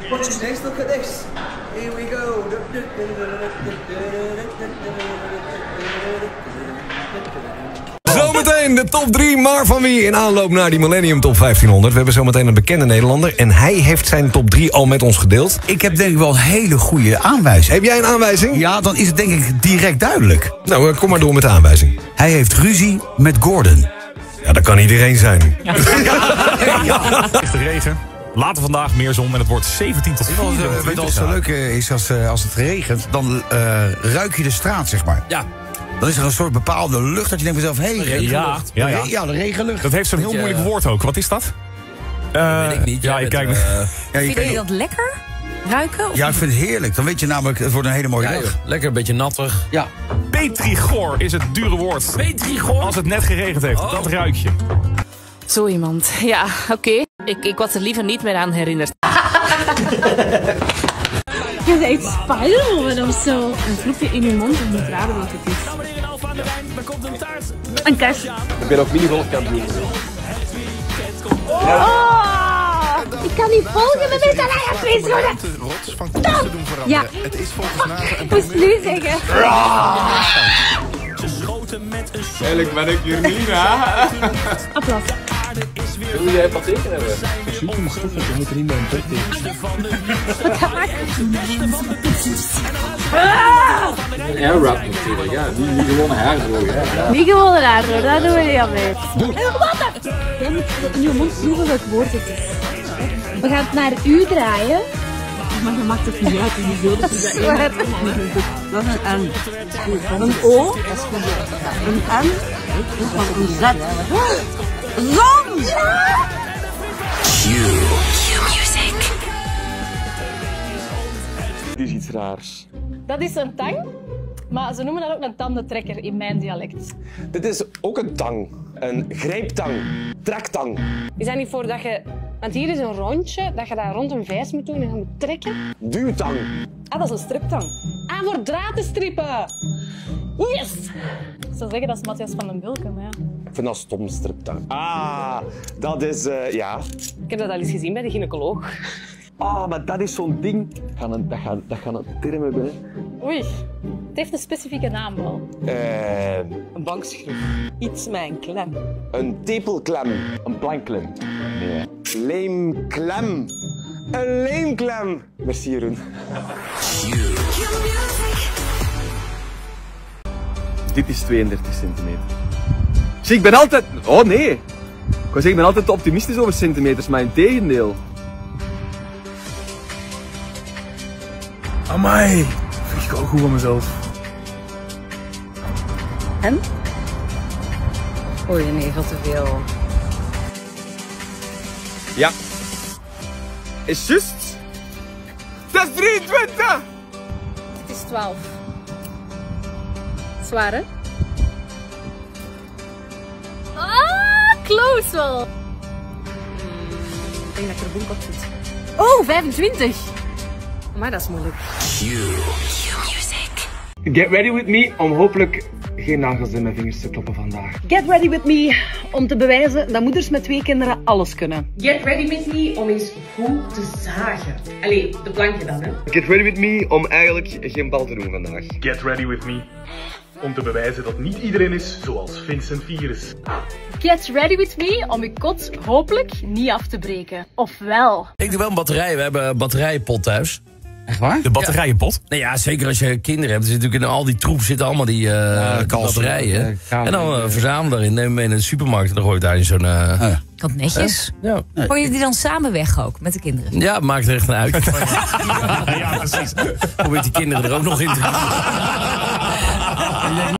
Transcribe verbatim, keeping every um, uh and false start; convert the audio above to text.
What's next? Look at this. Here we go. Zometeen de top drie, maar van wie? In aanloop naar die Millennium Top vijftienhonderd. We hebben zometeen een bekende Nederlander en hij heeft zijn top drie al met ons gedeeld. Ik heb denk ik wel een hele goede aanwijzing. Heb jij een aanwijzing? Ja, dan is het denk ik direct duidelijk. Nou, kom maar door met de aanwijzing. Hij heeft ruzie met Gordon. Ja, dat kan iedereen zijn. Ja. Ja. Echte regen. Later vandaag meer zon en het wordt zeventien tot vierentwintig. Weet je wat zo leuk is als, uh, als het regent? Dan uh, ruik je de straat, zeg maar. Ja. Dan is er een soort bepaalde lucht dat je denkt bij jezelf... Hé, hey, ja, ja, ja. ja, de regenlucht. Dat heeft zo'n heel moeilijk woord ook. Wat is dat? Uh, weet ik niet. Ja, ik kijk... Uh, ja, je vind je dat lekker? Ruiken? Of ja, ik vind het heerlijk. Dan weet je namelijk, het wordt een hele mooie ja, dag. Lekker, een beetje nattig. Ja. Petrichor is het dure woord. Petrichor? Als het net geregend heeft, oh. Dat ruik je. Zo iemand. Ja, oké. Okay. Ik, ik was er liever niet meer aan herinnerd. Je bent echt Spider-Man of zo. Een vloekje in je mond en niet raden wat het is. Een kers. Ik ben ook minigolfkampioen. Oh, ik kan niet volgen met mijn salaris worden. Stop! Ja. Het is volgens mij een moest nu zeggen. Eigenlijk ben ik hier niet, hè? Applaus. Wil jij wat tekenen hebben? Je moet er niet bij een bed tekenen. Wat ga ik? Een airwrap natuurlijk, ja. Niet, niet gewoon een haardroger. Niet gewoon een haardroger, dat doen we niet aan mee. Wat? Jij moet in je mond zoeken welk woord het is. We gaan het naar u draaien. Maar je maakt het niet uit, het is zo dat je dat één dat is een N. Een O. Dat is goed. Een N. Een Z. Zon! Q-music. Dit is iets raars. Dat is een tang, maar ze noemen dat ook een tandentrekker in mijn dialect. Dit is ook een tang. Een grijptang. Trektang. Is dat niet voor dat je... Want hier is een rondje, dat je daar rond een vijs moet doen en je moet trekken. Duwtang. Ah, dat is een striptang. Ah, voor draad te strippen. Yes! Ik zou zeggen, dat is Matthias van den Bulken, maar ja. Ik vind dat stom, striptang. Ah, dat is, uh, ja. Ik heb dat al eens gezien bij de gynaecoloog. Ah, maar dat is zo'n ding. Gaan een, dat gaan dat gaan een term hebben, hè. Oei, het heeft een specifieke naam wel. Uh, een bankschroef. Iets met een klem. Een tepelklem. Een plankklem. Nee. Leemklem. Een leemklem. Merci, Jeroen. Dit is tweeëndertig centimeter. Zie, ik ben altijd... Oh nee. Ik wou zeggen, ik ben altijd te optimistisch over centimeters, maar in tegendeel. Amai. Ik ga ook goed van mezelf. En? Oei, nee, veel te veel. Ja. Is juist. Dat is drieëntwintig. Het is twaalf. Zwaar, hè? Ah, close wel. Hmm, ik denk dat ik er boek op zit. Oh, vijfentwintig. Maar dat is moeilijk. Q-music. Get ready with me om hopelijk geen nagels in mijn vingers te kloppen vandaag. Get ready with me om te bewijzen dat moeders met twee kinderen alles kunnen. Get ready with me om eens goed te zagen. Allee, de plankje dan, hè. Get ready with me om eigenlijk geen bal te doen vandaag. Get ready with me om te bewijzen dat niet iedereen is zoals Vincent Virus. Get ready with me om je kot hopelijk niet af te breken. Of wel? Ik doe wel een batterij. We hebben een batterijenpot thuis. Echt waar? De batterijenpot? Ja. Nou ja, zeker als je kinderen hebt. Er zit natuurlijk in al die troep zitten allemaal die, uh, ja, die batterijen. Ja, en dan uh, verzamelen daarin, nemen we mee naar de supermarkt en dan gooi je daar in zo'n... Uh, uh. Wat netjes. Uh, ja. Gooi je die dan samen weg ook, met de kinderen? Ja, maakt er echt een uit. ja, ja, precies. Probeert die kinderen er ook nog in te gaan.